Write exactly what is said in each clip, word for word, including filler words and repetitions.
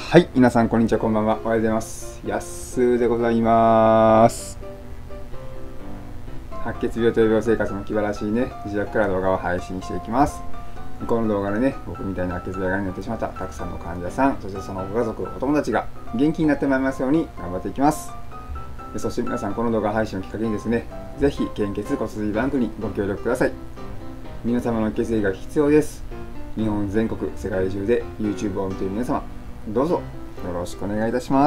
はい、皆さんこんにちは、こんばんは。おはようございます。やっすーでございます。白血病という病生活の気晴らしいね、自宅から動画を配信していきます。この動画でね、僕みたいな白血病がになってしまったたくさんの患者さん、そしてそのご家族、お友達が元気になってまいりますように頑張っていきます。そして皆さん、この動画配信をきっかけにですね、ぜひ献血骨髄バンクにご協力ください。皆様の血液が必要です。日本全国、世界中で YouTube を見ている皆様、どうぞよろしくお願いいたします。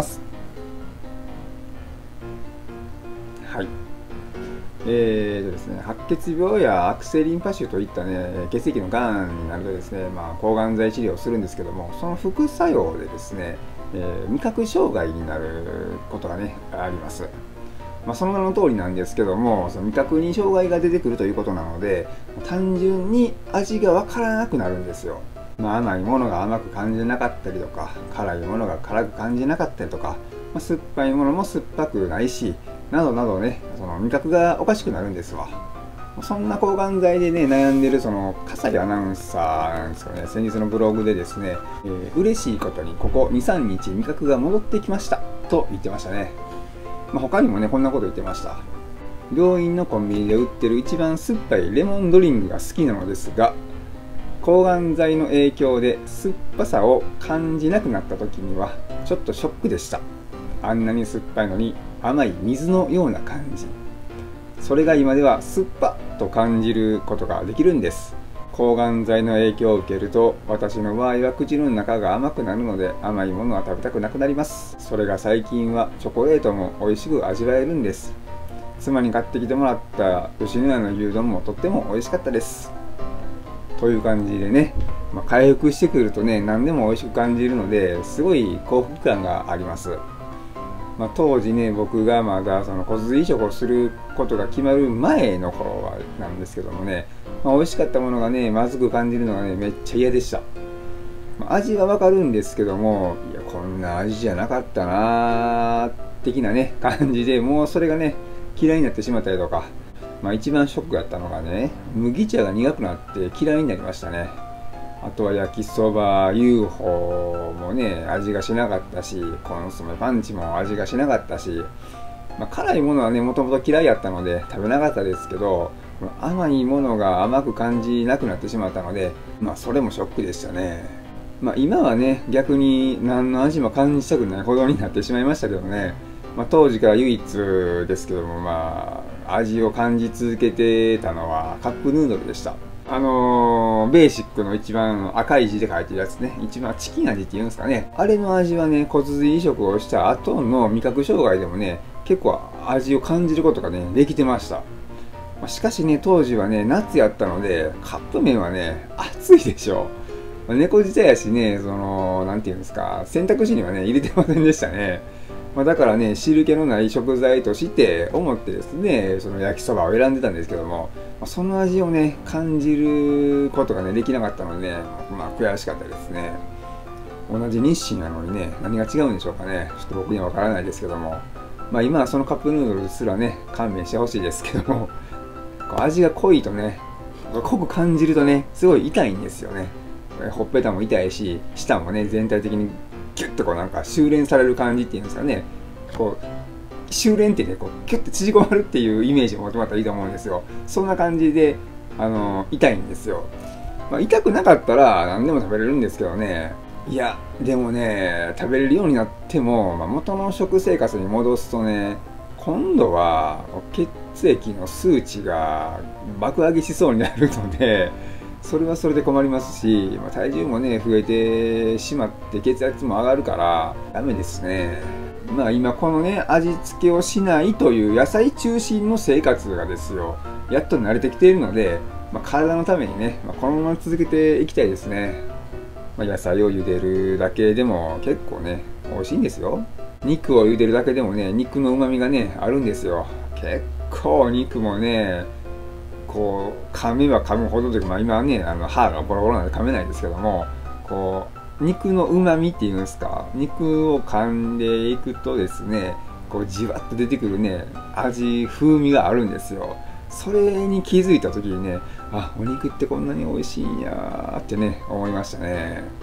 はい。えーとですね、白血病や悪性リンパ腫といったね、血液のがんになるとですね、まあ、抗がん剤治療をするんですけども、その副作用でですね、えー、味覚障害になることがね、あります。まあ、その名の通りなんですけども、その味覚に障害が出てくるということなので、単純に味がわからなくなるんですよ。まあ、甘いものが甘く感じなかったりとか、辛いものが辛く感じなかったりとか、まあ、酸っぱいものも酸っぱくないし、などなどね、その味覚がおかしくなるんですわ。そんな抗がん剤でね、悩んでるその笠井アナウンサーなんですかね、先日のブログでですね、えー、嬉しいことにここに、さんにち味覚が戻ってきましたと言ってましたね。まあ、他にもね、こんなこと言ってました。病院のコンビニで売ってる一番酸っぱいレモンドリンクが好きなのですが、抗がん剤の影響で酸っぱさを感じなくなった時にはちょっとショックでした。あんなに酸っぱいのに甘い水のような感じ。それが今では酸っぱと感じることができるんです。抗がん剤の影響を受けると、私の場合は口の中が甘くなるので甘いものは食べたくなくなります。それが最近はチョコレートも美味しく味わえるんです。妻に買ってきてもらった吉野家の牛丼もとっても美味しかったです。という感じでね、まあ、回復してくるとね、何でも美味しく感じるので、すごい幸福感があります。まあ、当時ね、僕がまだその骨髄移植をすることが決まる前の頃はなんですけどもね、まあ、美味しかったものがね、まずく感じるのがね、めっちゃ嫌でした。まあ、味はわかるんですけども、いや、こんな味じゃなかったなー的なね、感じで、もうそれがね、嫌いになってしまったりとか、まあ一番ショックだったのがね、麦茶が苦くなって嫌いになりましたね。あとは焼きそば ユーフォー もね、味がしなかったし、コンソメパンチも味がしなかったし、まあ、辛いものはね、もともと嫌いやったので食べなかったですけど、甘いものが甘く感じなくなってしまったので、まあそれもショックでしたね。まあ今はね、逆に何の味も感じたくないほどになってしまいましたけどね。まあ、当時から唯一ですけども、まあ、味を感じ続けてたのはカップヌードルでした。あのー、ベーシックの一番赤い字で書いてるやつね、一番チキン味っていうんですかね。あれの味はね、骨髄移植をした後の味覚障害でもね、結構味を感じることがね、できてました。しかしね、当時はね、夏やったので、カップ麺はね、熱いでしょ。猫舌やしね、その、なんていうんですか、選択肢にはね、入れてませんでしたね。まあだからね、汁気のない食材として思ってですね、その焼きそばを選んでたんですけども、まあ、その味をね、感じることがね、できなかったのでね、まあ悔しかったですね。同じ日清なのにね、何が違うんでしょうかね。ちょっと僕にはわからないですけども、まあ今はそのカップヌードルすらね、勘弁してほしいですけども、こう味が濃いとね、濃く感じるとね、すごい痛いんですよね。ほっぺたも痛いし、舌もね、全体的にキュッとこうなんか修練される感じっていうんですかね。こう修練ってね、こうキュッと縮こまるっていうイメージを持ってもらったらいいと思うんですよ。そんな感じで、あの痛いんですよ。まあ、痛くなかったら何でも食べれるんですけどね。いや、でもね、食べれるようになっても、まあ、元の食生活に戻すとね、今度は血液の数値が爆上げしそうになるので、それはそれで困りますし、まあ、体重もね、増えてしまって血圧も上がるからダメですね。まあ今このね、味付けをしないという野菜中心の生活がですよ、やっと慣れてきているので、まあ、体のためにね、まあ、このまま続けていきたいですね。まあ、野菜を茹でるだけでも結構ね、美味しいんですよ。肉を茹でるだけでもね、肉の旨味がね、あるんですよ。結構肉もね、こう噛めば噛むほどというか、まあ、今はね、あの歯がボロボロなんで噛めないですけども、こう肉のうまみっていうんですか、肉を噛んでいくとですね、こうじわっと出てくるね、味風味があるんですよ。それに気づいた時にね、あ、お肉ってこんなに美味しいんやーってね、思いましたね。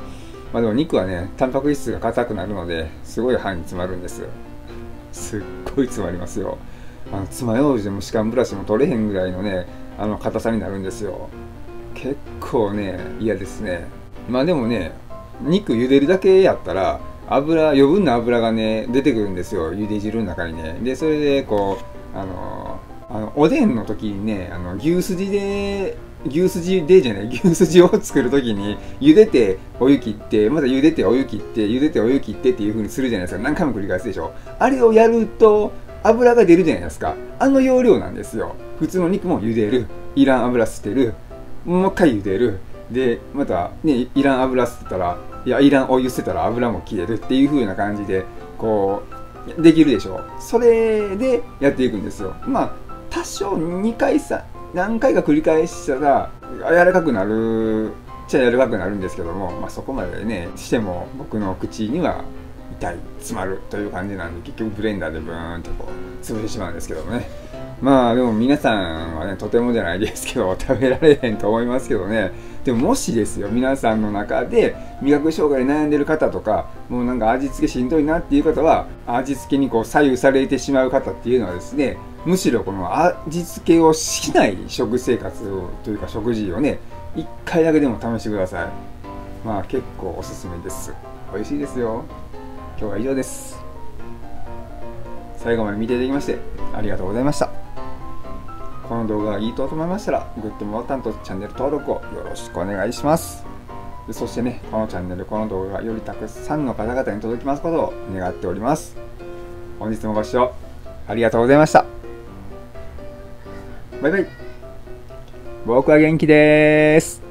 まあでも肉はね、タンパク質が硬くなるのですごい歯に詰まるんです。すっごい詰まりますよ。あの爪楊枝でも歯間ブラシも取れへんぐらいのね、あの硬さになるんですよ。結構ね、嫌ですね。まあでもね、肉茹でるだけやったら油、余分な油がね出てくるんですよ、茹で汁の中にね。でそれでこうあのあのおでんの時にね、あの牛すじで牛すじでじゃない牛すじを作る時に茹でてお湯切ってまた茹でてお湯切って茹でてお湯切ってっていう風にするじゃないですか。何回も繰り返すでしょ。あれをやると油が出るじゃないですか。あの要領なんですよ。普通の肉も茹でる、いらん油捨てる、もう一回茹でる、でまたね、いらん油捨てたら、いやいらんお湯捨てたら油も消えるっていう風な感じでこうできるでしょ。それでやっていくんですよ。まあ多少にかいさ何回か繰り返したら柔らかくなるっちゃ柔らかくなるんですけども、まあ、そこまでねしても僕の口には痛い、詰まるという感じなんで、結局ブレンダーでブーンとこう潰してしまうんですけどもね。まあでも皆さんはね、とてもじゃないですけど食べられへんと思いますけどね。でももしですよ、皆さんの中で味覚障害で悩んでる方とか、もうなんか味付けしんどいなっていう方は、味付けにこう左右されてしまう方っていうのはですね、むしろこの味付けをしない食生活をというか食事をね、いっかいだけでも試してください。まあ結構おすすめです。美味しいですよ。今日は以上です。最後まで見ていただきましてありがとうございました。この動画がいいと思いましたらグッドボタンとチャンネル登録をよろしくお願いします。でそしてね、このチャンネル、この動画がよりたくさんの方々に届きますことを願っております。本日もご視聴ありがとうございました。バイバイ。僕は元気です。